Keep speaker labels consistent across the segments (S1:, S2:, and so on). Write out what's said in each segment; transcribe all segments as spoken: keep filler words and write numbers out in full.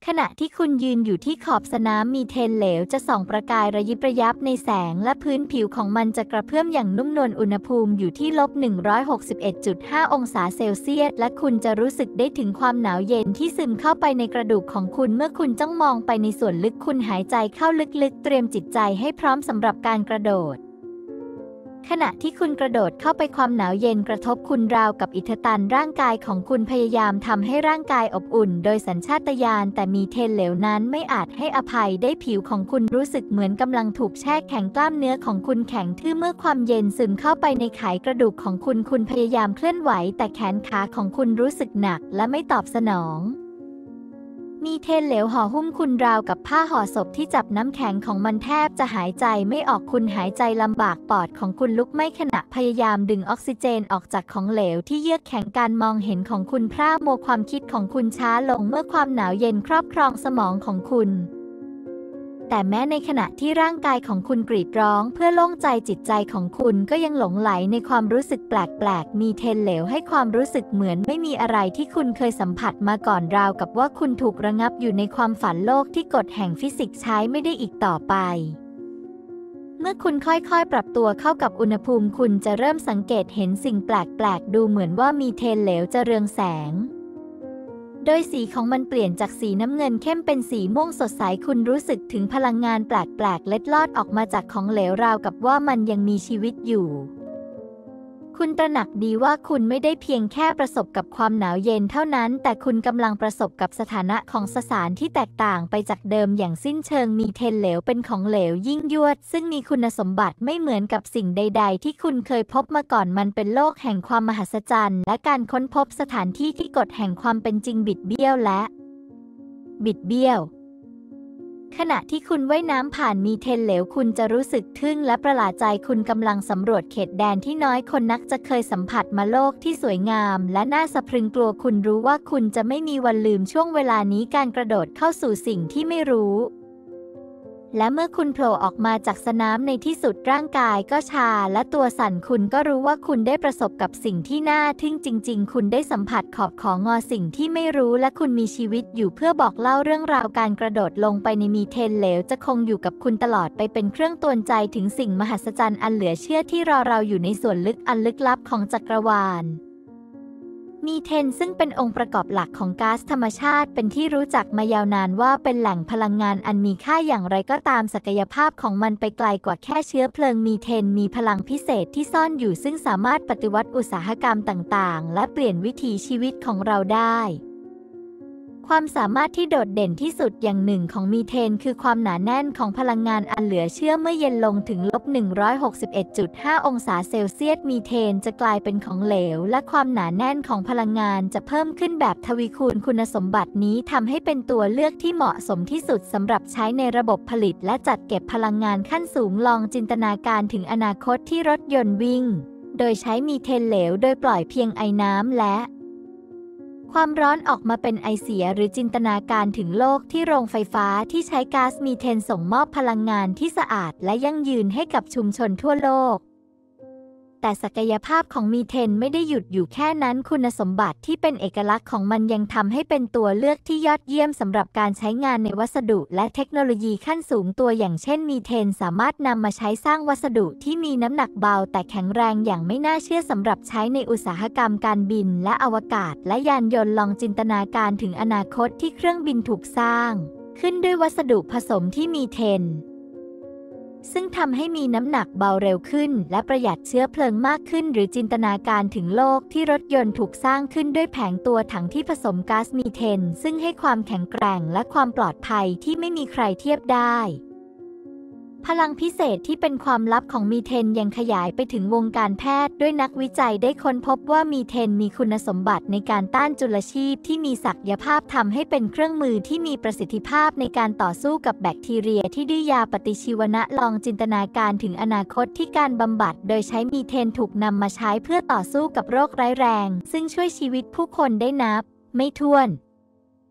S1: ขณะที่คุณยืนอยู่ที่ขอบสนามมีเทนเหลวจะส่องประกายระยิบระยับในแสงและพื้นผิวของมันจะกระเพื่อมอย่างนุ่มนวลอุณหภูมิอยู่ที่ลบ หนึ่งร้อยหกสิบเอ็ดจุดห้า องศาเซลเซียสและคุณจะรู้สึกได้ถึงความหนาวเย็นที่ซึมเข้าไปในกระดูกของคุณเมื่อคุณจ้องมองไปในส่วนลึกคุณหายใจเข้าลึกๆเตรียมจิตใจให้พร้อมสำหรับการกระโดดขณะที่คุณกระโดดเข้าไปความหนาวเย็นกระทบคุณราวกับอิทตันร่างกายของคุณพยายามทำให้ร่างกายอบอุ่นโดยสัญชาตญาณแต่มีเทนเหลวนั้นไม่อาจให้อภัยได้ผิวของคุณรู้สึกเหมือนกำลังถูกแช่แข็งกล้ามเนื้อของคุณแข็งทื่อเมื่อความเย็นซึมเข้าไปในไขกระดูกของคุณคุณพยายามเคลื่อนไหวแต่แขนขาของคุณรู้สึกหนักและไม่ตอบสนองมีเทนเหลวห่อหุ้มคุณราวกับผ้าห่อศพที่จับน้ำแข็งของมันแทบจะหายใจไม่ออกคุณหายใจลำบากปอดของคุณลุกไหม้ขณะพยายามดึงออกซิเจนออกจากของเหลวที่เยือกแข็งการมองเห็นของคุณพร่ามัวความคิดของคุณช้าลงเมื่อความหนาวเย็นครอบครองสมองของคุณแต่แม้ในขณะที่ร่างกายของคุณกรีดร้องเพื่อโล่งใจจิตใจของคุณก็ยังหลงไหลในความรู้สึกแปลกๆมีเทนเหลวให้ความรู้สึกเหมือนไม่มีอะไรที่คุณเคยสัมผัสมาก่อนราวกับว่าคุณถูกระงับอยู่ในความฝันโลกที่กฎแห่งฟิสิกส์ใช้ไม่ได้อีกต่อไปเมื่อคุณค่อยๆปรับตัวเข้ากับอุณหภูมิคุณจะเริ่มสังเกตเห็นสิ่งแปลกๆดูเหมือนว่ามีเทนเหลวจะเรืองแสงโดยสีของมันเปลี่ยนจากสีน้ำเงินเข้มเป็นสีม่วงสดใสคุณรู้สึกถึงพลังงานแปลกๆเล็ดลอดออกมาจากของเหลวราวกับว่ามันยังมีชีวิตอยู่คุณตระหนักดีว่าคุณไม่ได้เพียงแค่ประสบกับความหนาวเย็นเท่านั้นแต่คุณกำลังประสบกับสถานะของสสารที่แตกต่างไปจากเดิมอย่างสิ้นเชิงมีเทนเหลวเป็นของเหลวยิ่งยวดซึ่งมีคุณสมบัติไม่เหมือนกับสิ่งใดๆที่คุณเคยพบมาก่อนมันเป็นโลกแห่งความมหัศจรรย์และการค้นพบสถานที่ที่กฎแห่งความเป็นจริงบิดเบี้ยวและบิดเบี้ยวขณะที่คุณว่ายน้ำผ่านมีเทนเหลวคุณจะรู้สึกทึ่งและประหลาดใจคุณกำลังสำรวจเขตแดนที่น้อยคนนักจะเคยสัมผัสมาโลกที่สวยงามและน่าสะพรึงกลัวคุณรู้ว่าคุณจะไม่มีวันลืมช่วงเวลานี้การกระโดดเข้าสู่สิ่งที่ไม่รู้และเมื่อคุณโผล่ออกมาจากสนามในที่สุดร่างกายก็ชาและตัวสั่นคุณก็รู้ว่าคุณได้ประสบกับสิ่งที่น่าทึ่งจริงๆคุณได้สัมผัสขอบของงอสิ่งที่ไม่รู้และคุณมีชีวิตอยู่เพื่อบอกเล่าเรื่องราวการกระโดดลงไปในมีเทนเหลวจะคงอยู่กับคุณตลอดไปเป็นเครื่องเตือนใจถึงสิ่งมหัศจรรย์อันเหลือเชื่อที่รอเราอยู่ในส่วนลึกอันลึกลับของจักรวาลมีเทนซึ่งเป็นองค์ประกอบหลักของก๊าซธรรมชาติเป็นที่รู้จักมายาวนานว่าเป็นแหล่งพลังงานอันมีค่าอย่างไรก็ตามศักยภาพของมันไปไกลกว่าแค่เชื้อเพลิงมีเทนมีพลังพิเศษที่ซ่อนอยู่ซึ่งสามารถปฏิวัติอุตสาหกรรมต่างๆและเปลี่ยนวิถีชีวิตของเราได้ความสามารถที่โดดเด่นที่สุดอย่างหนึ่งของมีเทนคือความหนาแน่นของพลังงานอันเหลือเชื่อเมื่อเย็นลงถึงลบ หนึ่งร้อยหกสิบเอ็ดจุดห้า องศาเซลเซียสมีเทนจะกลายเป็นของเหลวและความหนาแน่นของพลังงานจะเพิ่มขึ้นแบบทวีคูณคุณสมบัตินี้ทำให้เป็นตัวเลือกที่เหมาะสมที่สุดสำหรับใช้ในระบบผลิตและจัดเก็บพลังงานขั้นสูงลองจินตนาการถึงอนาคตที่รถยนต์วิ่งโดยใช้มีเทนเหลวโดยปล่อยเพียงไอน้ำและความร้อนออกมาเป็นไอเสียหรือจินตนาการถึงโลกที่โรงไฟฟ้าที่ใช้ก๊าซมีเทนส่งมอบพลังงานที่สะอาดและยั่งยืนให้กับชุมชนทั่วโลกแต่ศักยภาพของมีเทนไม่ได้หยุดอยู่แค่นั้นคุณสมบัติที่เป็นเอกลักษณ์ของมันยังทำให้เป็นตัวเลือกที่ยอดเยี่ยมสำหรับการใช้งานในวัสดุและเทคโนโลยีขั้นสูงตัวอย่างเช่นมีเทนสามารถนำมาใช้สร้างวัสดุที่มีน้ำหนักเบาแต่แข็งแรงอย่างไม่น่าเชื่อสำหรับใช้ในอุตสาหกรรมการบินและอวกาศและยานยนต์ลองจินตนาการถึงอนาคตที่เครื่องบินถูกสร้างขึ้นด้วยวัสดุผสมที่มีเทนซึ่งทำให้มีน้ำหนักเบาเร็วขึ้นและประหยัดเชื้อเพลิงมากขึ้นหรือจินตนาการถึงโลกที่รถยนต์ถูกสร้างขึ้นด้วยแผงตัวถังที่ผสมก๊าซมีเทนซึ่งให้ความแข็งแกร่งและความปลอดภัยที่ไม่มีใครเทียบได้พลังพิเศษที่เป็นความลับของมีเทนยังขยายไปถึงวงการแพทย์ด้วยนักวิจัยได้ค้นพบว่ามีเทนมีคุณสมบัติในการต้านจุลชีพที่มีศักยภาพทำให้เป็นเครื่องมือที่มีประสิทธิภาพในการต่อสู้กับแบคทีเรียที่ดื้อยาปฏิชีวนะลองจินตนาการถึงอนาคตที่การบำบัดโดยใช้มีเทนถูกนำมาใช้เพื่อต่อสู้กับโรคร้ายแรงซึ่งช่วยชีวิตผู้คนได้นับไม่ถ้วน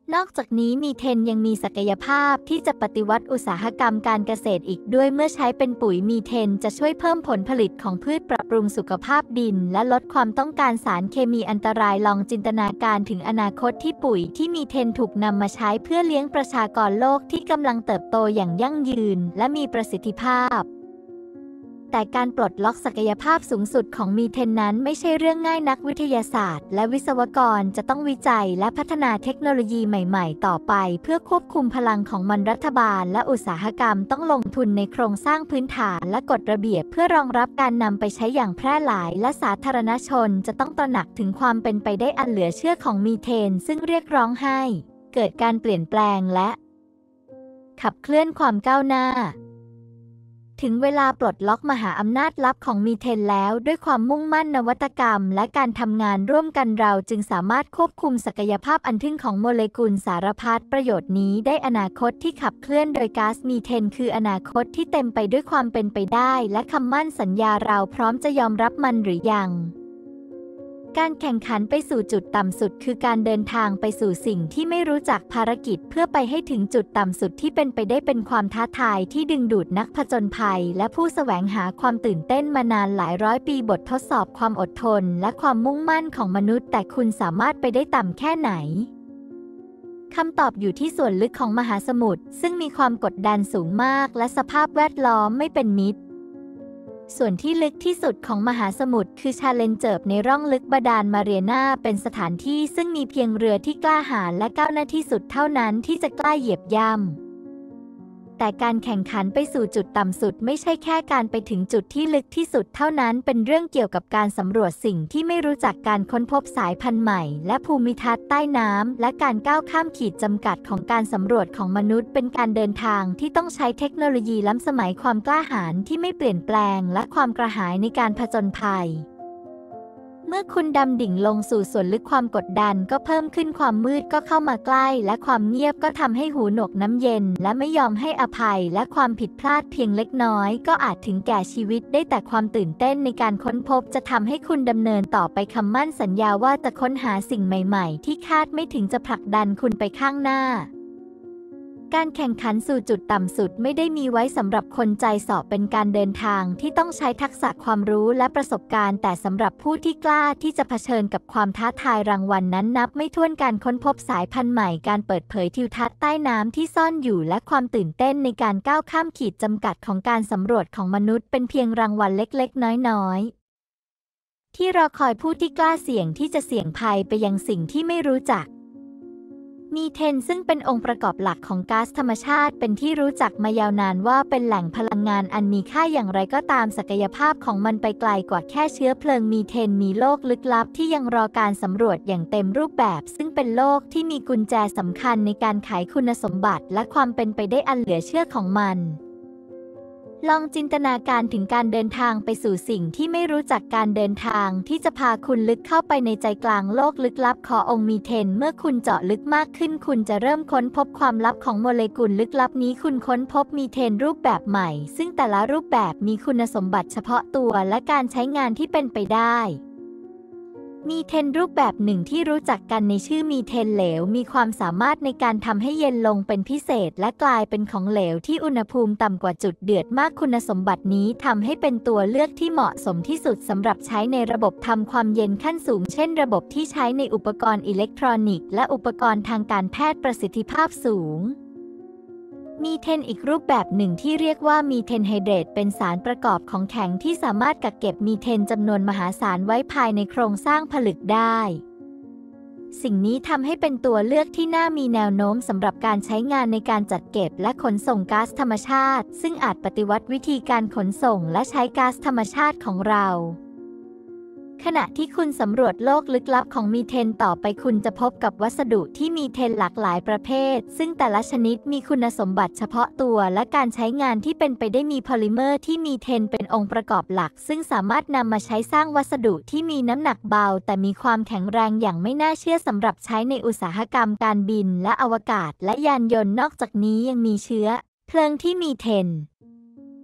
S1: นอกจากนี้มีเทนยังมีศักยภาพที่จะปฏิวัติอุตสาหกรรมการเกษตรอีกด้วยเมื่อใช้เป็นปุ๋ยมีเทนจะช่วยเพิ่มผลผลิตของพืชปรับปรุงสุขภาพดินและลดความต้องการสารเคมีอันตรายลองจินตนาการถึงอนาคตที่ปุ๋ยที่มีเทนถูกนำมาใช้เพื่อเลี้ยงประชากรโลกที่กำลังเติบโตอย่างยั่งยืนและมีประสิทธิภาพแต่การปลดล็อกศักยภาพสูงสุดของมีเทนนั้นไม่ใช่เรื่องง่ายนักวิทยาศาสตร์และวิศวกรจะต้องวิจัยและพัฒนาเทคโนโลยีใหม่ๆต่อไปเพื่อควบคุมพลังของมันรัฐบาลและอุตสาหกรรมต้องลงทุนในโครงสร้างพื้นฐานและกฎระเบียบเพื่อรองรับการนำไปใช้อย่างแพร่หลายและสาธารณชนจะต้องตระหนักถึงความเป็นไปได้อันเหลือเชื่อของมีเทนซึ่งเรียกร้องให้เกิดการเปลี่ยนแปลงและขับเคลื่อนความก้าวหน้าถึงเวลาปลดล็อกมหาอำนาจลับของมีเทนแล้วด้วยความมุ่งมั่นนวัตกรรมและการทำงานร่วมกันเราจึงสามารถควบคุมศักยภาพอันทึ่งของโมเลกุลสารพัดประโยชน์นี้ได้อนาคตที่ขับเคลื่อนโดยก๊าซมีเทนคืออนาคตที่เต็มไปด้วยความเป็นไปได้และคำมั่นสัญญาเราพร้อมจะยอมรับมันหรือยังการแข่งขันไปสู่จุดต่ำสุดคือการเดินทางไปสู่สิ่งที่ไม่รู้จักภารกิจเพื่อไปให้ถึงจุดต่ำสุดที่เป็นไปได้เป็นความท้าทายที่ดึงดูดนักผจญภัยและผู้แสวงหาความตื่นเต้นมานานหลายร้อยปีบททดสอบความอดทนและความมุ่งมั่นของมนุษย์แต่คุณสามารถไปได้ต่ำแค่ไหนคำตอบอยู่ที่ส่วนลึกของมหาสมุทรซึ่งมีความกดดันสูงมากและสภาพแวดล้อมไม่เป็นมิตรส่วนที่ลึกที่สุดของมหาสมุทรคือชาเลนเจอร์ในร่องลึกบาดาลมาเรียนาเป็นสถานที่ซึ่งมีเพียงเรือที่กล้าหาญและก้าวหน้าที่สุดเท่านั้นที่จะกล้าเหยียบย่ำแต่การแข่งขันไปสู่จุดต่ำสุดไม่ใช่แค่การไปถึงจุดที่ลึกที่สุดเท่านั้นเป็นเรื่องเกี่ยวกับการสำรวจสิ่งที่ไม่รู้จักการค้นพบสายพันธุ์ใหม่และภูมิทัศน์ใต้น้ำและการก้าวข้ามขีดจำกัดของการสำรวจของมนุษย์เป็นการเดินทางที่ต้องใช้เทคโนโลยีล้ำสมัยความกล้าหาญที่ไม่เปลี่ยนแปลงและความกระหายในการผจญภัยเมื่อคุณดำดิ่งลงสู่ส่วนลึกความกดดันก็เพิ่มขึ้นความมืดก็เข้ามาใกล้และความเงียบก็ทำให้หูหนวกน้ำเย็นและไม่ยอมให้อภัยและความผิดพลาดเพียงเล็กน้อยก็อาจถึงแก่ชีวิตได้แต่ความตื่นเต้นในการค้นพบจะทำให้คุณดำเนินต่อไปคำมั่นสัญญาว่าจะค้นหาสิ่งใหม่ๆที่คาดไม่ถึงจะผลักดันคุณไปข้างหน้าการแข่งขันสู่จุดต่ำสุดไม่ได้มีไว้สำหรับคนใจเสาะเป็นการเดินทางที่ต้องใช้ทักษะความรู้และประสบการณ์แต่สำหรับผู้ที่กล้าที่จะเผชิญกับความท้าทายรางวัล น, นั้นนับไม่ถ้วนการค้นพบสายพันธุ์ใหม่การเปิดเผยทิวทัศน์ใต้น้ำที่ซ่อนอยู่และความตื่นเต้นในการก้าวข้ามขีดจำกัดของการสำรวจของมนุษย์เป็นเพียงรางวัลเล็กๆน้อยๆที่รอคอยผู้ที่กล้าเสี่ยงที่จะเสี่ยงภัยไปยังสิ่งที่ไม่รู้จักมีเทนซึ่งเป็นองค์ประกอบหลักของก๊าซธรรมชาติเป็นที่รู้จักมายาวนานว่าเป็นแหล่งพลังงานอันมีค่าอย่างไรก็ตามศักยภาพของมันไปไกลกว่าแค่เชื้อเพลิงมีเทนมีโลกลึกลับที่ยังรอการสำรวจอย่างเต็มรูปแบบซึ่งเป็นโลกที่มีกุญแจสำคัญในการไขคุณสมบัติและความเป็นไปได้อันเหลือเชื่อของมันลองจินตนาการถึงการเดินทางไปสู่สิ่งที่ไม่รู้จักการเดินทางที่จะพาคุณลึกเข้าไปในใจกลางโลกลึกลับขององค์มีเทนเมื่อคุณเจาะลึกมากขึ้นคุณจะเริ่มค้นพบความลับของโมเลกุลลึกลับนี้คุณค้นพบมีเทนรูปแบบใหม่ซึ่งแต่ละรูปแบบมีคุณสมบัติเฉพาะตัวและการใช้งานที่เป็นไปได้มีเทนรูปแบบหนึ่งที่รู้จักกันในชื่อมีเทนเหลวมีความสามารถในการทำให้เย็นลงเป็นพิเศษและกลายเป็นของเหลวที่อุณหภูมิต่ำกว่าจุดเดือดมากคุณสมบัตินี้ทำให้เป็นตัวเลือกที่เหมาะสมที่สุดสำหรับใช้ในระบบทำความเย็นขั้นสูงเช่นระบบที่ใช้ในอุปกรณ์อิเล็กทรอนิกส์และอุปกรณ์ทางการแพทย์ประสิทธิภาพสูงมีเทนอีกรูปแบบหนึ่งที่เรียกว่ามีเทนไฮเดรตเป็นสารประกอบของแข็งที่สามารถกักเก็บมีเทนจำนวนมหาศาลไว้ภายในโครงสร้างผลึกได้สิ่งนี้ทำให้เป็นตัวเลือกที่น่ามีแนวโน้มสำหรับการใช้งานในการจัดเก็บและขนส่งก๊าซธรรมชาติซึ่งอาจปฏิวัติวิธีการขนส่งและใช้ก๊าซธรรมชาติของเราขณะที่คุณสำรวจโลกลึกลับของมีเทนต่อไปคุณจะพบกับวัสดุที่มีเทนหลากหลายประเภทซึ่งแต่ละชนิดมีคุณสมบัติเฉพาะตัวและการใช้งานที่เป็นไปได้มีโพลิเมอร์ที่มีเทนเป็นองค์ประกอบหลักซึ่งสามารถนำมาใช้สร้างวัสดุที่มีน้ำหนักเบาแต่มีความแข็งแรงอย่างไม่น่าเชื่อสำหรับใช้ในอุตสาหกรรมการบินและอวกาศและยานยนต์นอกจากนี้ยังมีเชื้อเพลิงที่มีเทน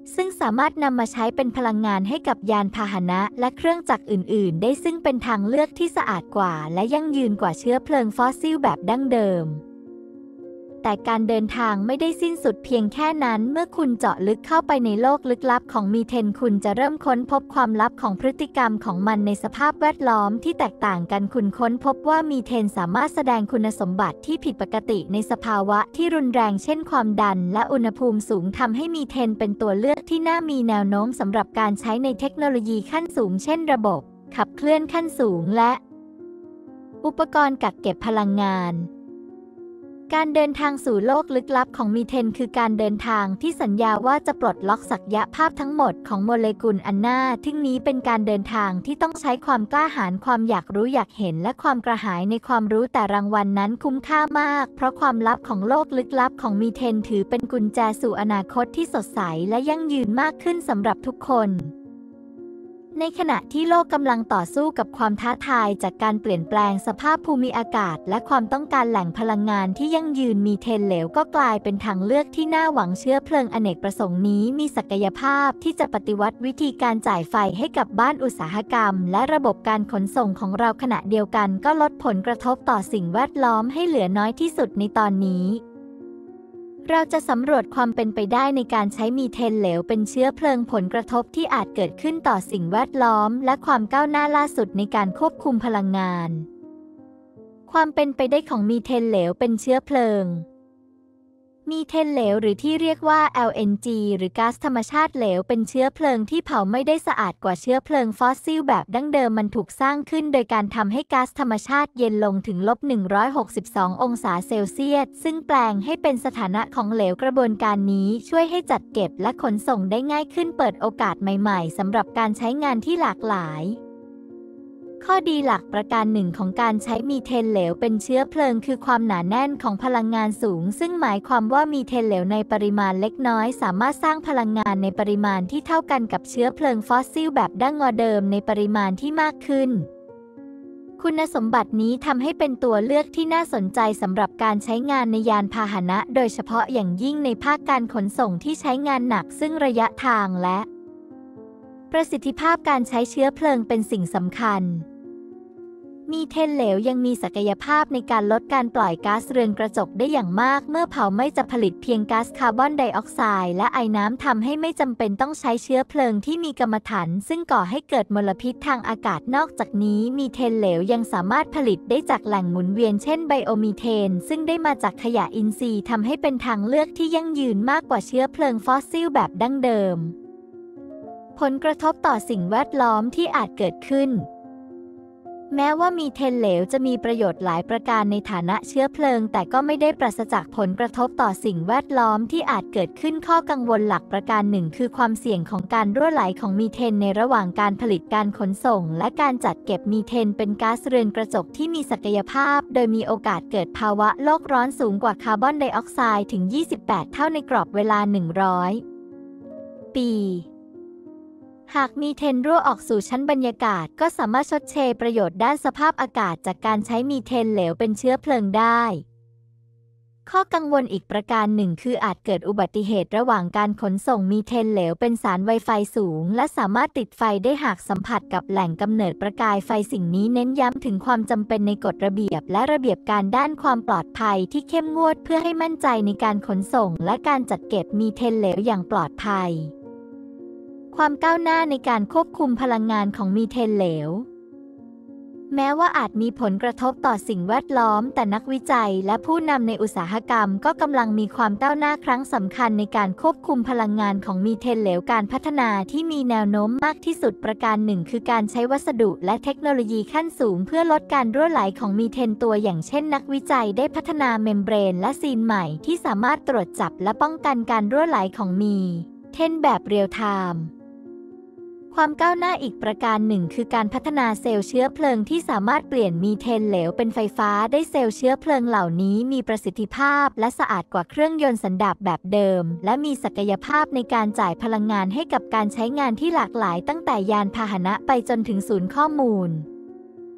S1: ซึ่งสามารถนำมาใช้เป็นพลังงานให้กับยานพาหนะและเครื่องจักรอื่นๆได้ซึ่งเป็นทางเลือกที่สะอาดกว่าและยั่งยืนกว่าเชื้อเพลิงฟอสซิลแบบดั้งเดิมแต่การเดินทางไม่ได้สิ้นสุดเพียงแค่นั้นเมื่อคุณเจาะลึกเข้าไปในโลกลึกลับของมีเทนคุณจะเริ่มค้นพบความลับของพฤติกรรมของมันในสภาพแวดล้อมที่แตกต่างกันคุณค้นพบว่ามีเทนสามารถแสดงคุณสมบัติที่ผิดปกติในสภาวะที่รุนแรงเช่นความดันและอุณหภูมิสูงทำให้มีเทนเป็นตัวเลือกที่น่ามีแนวโน้มสำหรับการใช้ในเทคโนโลยีขั้นสูงเช่นระบบขับเคลื่อนขั้นสูงและอุปกรณ์กักเก็บพลังงานการเดินทางสู่โลกลึกลับของมีเทนคือการเดินทางที่สัญญาว่าจะปลดล็อกศักยภาพทั้งหมดของโมเลกุลอันน่าทึ่งนี้เป็นการเดินทางที่ต้องใช้ความกล้าหาญความอยากรู้อยากเห็นและความกระหายในความรู้แต่รางวัลนั้นคุ้มค่ามากเพราะความลับของโลกลึกลับของมีเทนถือเป็นกุญแจสู่อนาคตที่สดใสและยั่งยืนมากขึ้นสำหรับทุกคนในขณะที่โลกกำลังต่อสู้กับความท้าทายจากการเปลี่ยนแปลงสภาพภูมิอากาศและความต้องการแหล่งพลังงานที่ยั่งยืนมีเทนเหลวก็กลายเป็นทางเลือกที่น่าหวังเชื้อเพลิงอเนกประสงค์นี้มีศักยภาพที่จะปฏิวัติวิธีการจ่ายไฟให้กับบ้านอุตสาหกรรมและระบบการขนส่งของเราขณะเดียวกันก็ลดผลกระทบต่อสิ่งแวดล้อมให้เหลือน้อยที่สุดในตอนนี้เราจะสำรวจความเป็นไปได้ในการใช้มีเทนเหลวเป็นเชื้อเพลิงผลกระทบที่อาจเกิดขึ้นต่อสิ่งแวดล้อมและความก้าวหน้าล่าสุดในการควบคุมพลังงานความเป็นไปได้ของมีเทนเหลวเป็นเชื้อเพลิงมีเทนเหลวหรือที่เรียกว่า แอล เอ็น จี หรือก๊าซธรรมชาติเหลวเป็นเชื้อเพลิงที่เผาไม่ได้สะอาดกว่าเชื้อเพลิงฟอสซิลแบบดั้งเดิมมันถูกสร้างขึ้นโดยการทำให้ก๊าซธรรมชาติเย็นลงถึงลบหนึ่งร้อยหกสิบสององศาเซลเซียสซึ่งแปลงให้เป็นสถานะของเหลวกระบวนการนี้ช่วยให้จัดเก็บและขนส่งได้ง่ายขึ้นเปิดโอกาสใหม่ๆสำหรับการใช้งานที่หลากหลายข้อดีหลักประการหนึ่งของการใช้มีเทนเหลวเป็นเชื้อเพลิงคือความหนาแน่นของพลังงานสูงซึ่งหมายความว่ามีเทนเหลวในปริมาณเล็กน้อยสามารถสร้างพลังงานในปริมาณที่เท่ากันกับเชื้อเพลิงฟอสซิลแบบดั้งเดิมในปริมาณที่มากขึ้นคุณสมบัตินี้ทำให้เป็นตัวเลือกที่น่าสนใจสำหรับการใช้งานในยานพาหนะโดยเฉพาะอย่างยิ่งในภาคการขนส่งที่ใช้งานหนักซึ่งระยะทางและประสิทธิภาพการใช้เชื้อเพลิงเป็นสิ่งสำคัญมีเทนเหลวยังมีศักยภาพในการลดการปล่อยก๊าซเรือนกระจกได้อย่างมากเมื่อเผาไม่จะผลิตเพียงก๊าซคาร์บอนไดออกไซด์และไอน้ำทำให้ไม่จำเป็นต้องใช้เชื้อเพลิงที่มีกัมมันถันซึ่งก่อให้เกิดมลพิษทางอากาศนอกจากนี้มีเทนเหลวยังสามารถผลิตได้จากแหล่งหมุนเวียนเช่นไบโอมีเทนซึ่งได้มาจากขยะอินทรีย์ทำให้เป็นทางเลือกที่ยั่งยืนมากกว่าเชื้อเพลิงฟอสซิลแบบดั้งเดิมผลกระทบต่อสิ่งแวดล้อมที่อาจเกิดขึ้นแม้ว่ามีเทนเหลวจะมีประโยชน์หลายประการในฐานะเชื้อเพลิงแต่ก็ไม่ได้ปราศจากผลกระทบต่อสิ่งแวดล้อมที่อาจเกิดขึ้นข้อกังวลหลักประการหนึ่งคือความเสี่ยงของการรั่วไหลของมีเทนในระหว่างการผลิตการขนส่งและการจัดเก็บมีเทนเป็นก๊าซเรือนกระจกที่มีศักยภาพโดยมีโอกาสเกิดภาวะโลกร้อนสูงกว่าคาร์บอนไดออกไซด์ถึงยี่สิบแปดเท่าในกรอบเวลาหนึ่งร้อยปีหากมีเทนรั่วออกสู่ชั้นบรรยากาศก็สามารถชดเชยประโยชน์ด้านสภาพอากาศจากการใช้มีเทนเหลวเป็นเชื้อเพลิงได้ข้อกังวลอีกประการหนึ่งคืออาจเกิดอุบัติเหตุระหว่างการขนส่งมีเทนเหลวเป็นสารไวไฟสูงและสามารถติดไฟได้หากสัมผัสกับแหล่งกำเนิดประกายไฟสิ่งนี้เน้นย้ำถึงความจำเป็นในกฎระเบียบและระเบียบการด้านความปลอดภัยที่เข้มงวดเพื่อให้มั่นใจในการขนส่งและการจัดเก็บมีเทนเหลวอย่างปลอดภัยความก้าวหน้าในการควบคุมพลังงานของมีเทนเหลวแม้ว่าอาจมีผลกระทบต่อสิ่งแวดล้อมแต่นักวิจัยและผู้นำในอุตสาหกรรมก็กำลังมีความก้าวหน้าครั้งสำคัญในการควบคุมพลังงานของมีเทนเหลวการพัฒนาที่มีแนวโน้มมากที่สุดประการหนึ่งคือการใช้วัสดุและเทคโนโลยีขั้นสูงเพื่อลดการรั่วไหลของมีเทนตัวอย่างเช่นนักวิจัยได้พัฒนาเมมเบรนและซีนใหม่ที่สามารถตรวจจับและป้องกันการรั่วไหลของมีเทนแบบเรียลไทม์ความก้าวหน้าอีกประการหนึ่งคือการพัฒนาเซลล์เชื้อเพลิงที่สามารถเปลี่ยนมีเทนเหลวเป็นไฟฟ้าได้เซลล์เชื้อเพลิงเหล่านี้มีประสิทธิภาพและสะอาดกว่าเครื่องยนต์สันดาปแบบเดิมและมีศักยภาพในการจ่ายพลังงานให้กับการใช้งานที่หลากหลายตั้งแต่ยานพาหนะไปจนถึงศูนย์ข้อมูล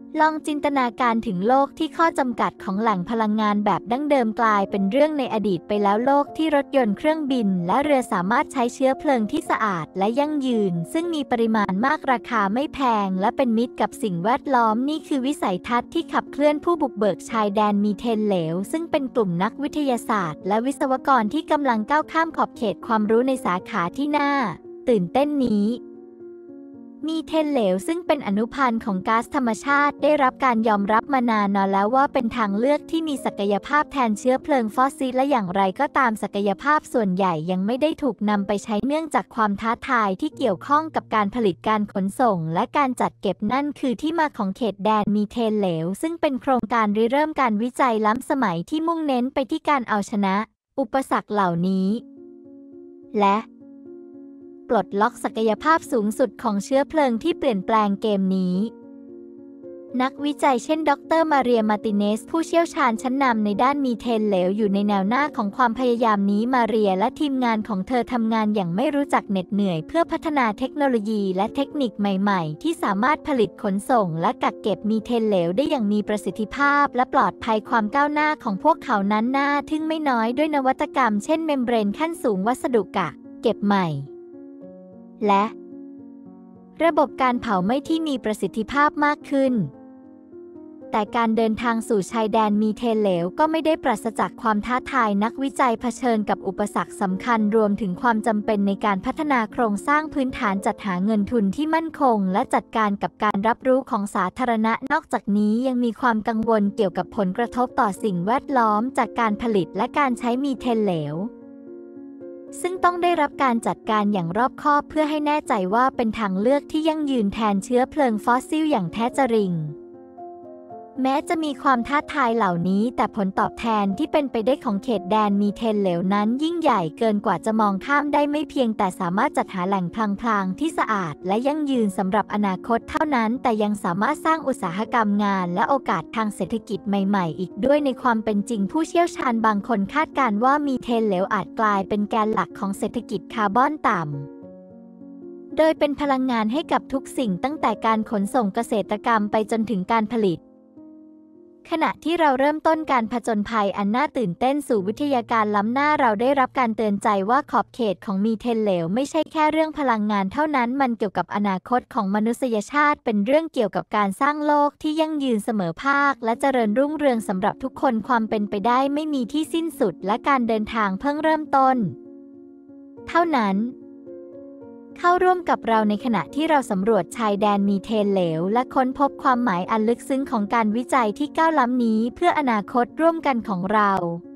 S1: ลองจินตนาการถึงโลกที่ข้อจำกัดของแหล่งพลังงานแบบดั้งเดิมกลายเป็นเรื่องในอดีตไปแล้วโลกที่รถยนต์เครื่องบินและเรือสามารถใช้เชื้อเพลิงที่สะอาดและยั่งยืนซึ่งมีปริมาณมากราคาไม่แพงและเป็นมิตรกับสิ่งแวดล้อมนี่คือวิสัยทัศน์ที่ขับเคลื่อนผู้บุกเบิกชายแดนมีเทนเหลวซึ่งเป็นกลุ่มนักวิทยาศาสตร์และวิศวกรที่กำลังก้าวข้ามขอบเขตความรู้ในสาขาที่น่าตื่นเต้นนี้มีเทนเหลวซึ่งเป็นอนุพันธ์ของก๊าซธรรมชาติได้รับการยอมรับมานานแล้วว่าเป็นทางเลือกที่มีศักยภาพแทนเชื้อเพลิงฟอสซิลและอย่างไรก็ตามศักยภาพส่วนใหญ่ยังไม่ได้ถูกนำไปใช้เนื่องจากความท้าทายที่เกี่ยวข้องกับการผลิตการขนส่งและการจัดเก็บนั่นคือที่มาของเขตแดนมีเทนเหลวซึ่งเป็นโครงการริเริ่มการวิจัยล้ำสมัยที่มุ่งเน้นไปที่การเอาชนะอุปสรรคเหล่านี้และปลดล็อกศักยภาพสูงสุดของเชื้อเพลิงที่เปลี่ยนแปลงเกมนี้นักวิจัยเช่นดรมาเรียมาร์ติเนสผู้เชี่ยวชาญชั้นนำในด้านมีเทนเหลวอยู่ในแนวหน้าของความพยายามนี้มาเรียและทีมงานของเธอทำงานอย่างไม่รู้จักเหน็ดเหนื่อยเพื่อพัฒนาเทคโนโลยีและเทคนิคใหม่ๆที่สามารถผลิตขนส่งและกักเก็บมีเทนเหลวได้อย่างมีประสิทธิภาพและปลอดภัยความก้าวหน้าของพวกเขานั้นน่าทึ่งไม่น้อยด้วยนวัตกรรมเช่นเมมเบรนขั้นสูงวัสดุกักเก็บใหม่และระบบการเผาไหม้ที่มีประสิทธิภาพมากขึ้นแต่การเดินทางสู่ชายแดนมีเทนเหลวก็ไม่ได้ปราศจากความท้าทายนักวิจัยเผชิญกับอุปสรรคสำคัญรวมถึงความจำเป็นในการพัฒนาโครงสร้างพื้นฐานจัดหาเงินทุนที่มั่นคงและจัดการกับการรับรู้ของสาธารณะนอกจากนี้ยังมีความกังวลเกี่ยวกับผลกระทบต่อสิ่งแวดล้อมจากการผลิตและการใช้มีเทนเหลวซึ่งต้องได้รับการจัดการอย่างรอบคอบเพื่อให้แน่ใจว่าเป็นทางเลือกที่ยั่งยืนแทนเชื้อเพลิงฟอสซิลอย่างแท้จริงแม้จะมีความท้าทายเหล่านี้แต่ผลตอบแทนที่เป็นไปได้ของเขตแดนมีเทนเหลวนั้นยิ่งใหญ่เกินกว่าจะมองข้ามได้ไม่เพียงแต่สามารถจัดหาแหล่งพลางๆที่สะอาดและยั่งยืนสำหรับอนาคตเท่านั้นแต่ยังสามารถสร้างอุตสาหกรรมงานและโอกาสทางเศรษฐกิจใหม่ๆอีกด้วยในความเป็นจริงผู้เชี่ยวชาญบางคนคาดการณ์ว่ามีเทนเหลวอาจกลายเป็นแกนหลักของเศรษฐกิจคาร์บอนต่ำโดยเป็นพลังงานให้กับทุกสิ่งตั้งแต่การขนส่งเกษตรกรรมไปจนถึงการผลิตขณะที่เราเริ่มต้นการผจญภัยอันน่าตื่นเต้นสู่วิทยาการล้ำหน้าเราได้รับการเตือนใจว่าขอบเขตของมีเทนเหลวไม่ใช่แค่เรื่องพลังงานเท่านั้นมันเกี่ยวกับอนาคตของมนุษยชาติเป็นเรื่องเกี่ยวกับการสร้างโลกที่ยั่งยืนเสมอภาคและเจริญรุ่งเรืองสำหรับทุกคนความเป็นไปได้ไม่มีที่สิ้นสุดและการเดินทางเพิ่งเริ่มต้นเท่านั้นเข้าร่วมกับเราในขณะที่เราสำรวจชายแดนมีเทนเหลวและค้นพบความหมายอันลึกซึ้งของการวิจัยที่ก้าวล้ำนี้เพื่ออนาคตร่วมกันของเรา